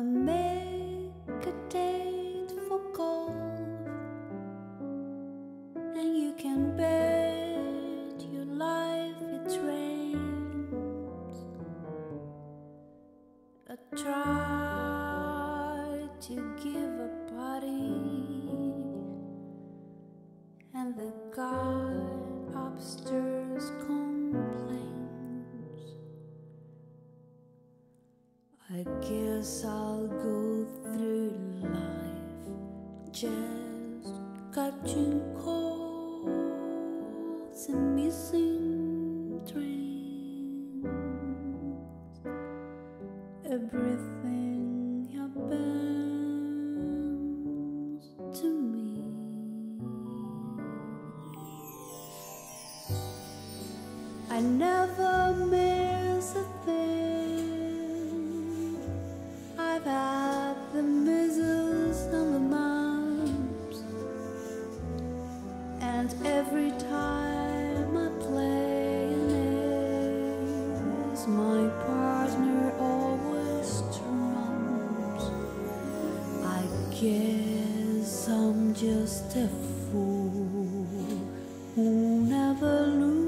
make a date for golf, and you can bet your life it rains. I try to give a party, and the guy upstairs complains. I guess I'll go through life just catching colds and missing trains. Everything happens to me. I never miss a thing. I've had the measles and the mumps, and every time I play an ace, my partner always trumps. I guess I'm just a fool who never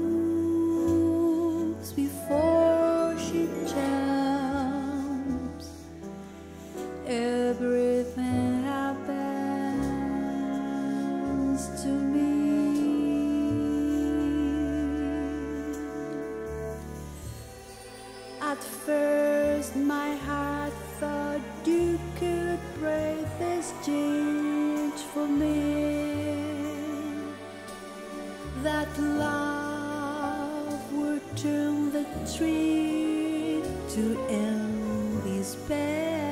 loses before she jumps. Everything happens to me. At first my heart thought you could break this change for me, that love would turn the tree to end despair.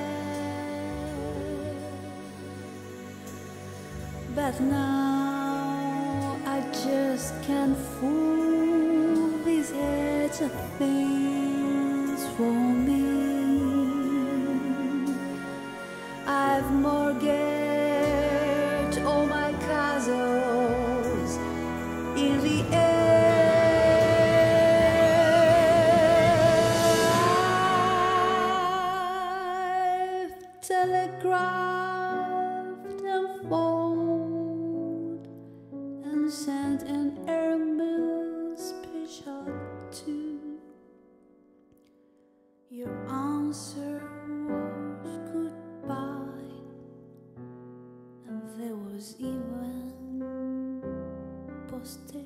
But now I just can't fool these heads of things for me. I've mortgaged all my castles in the air. I've telegraphed and phoned and sent an airmail special too. Your answer was goodbye, and there was even postage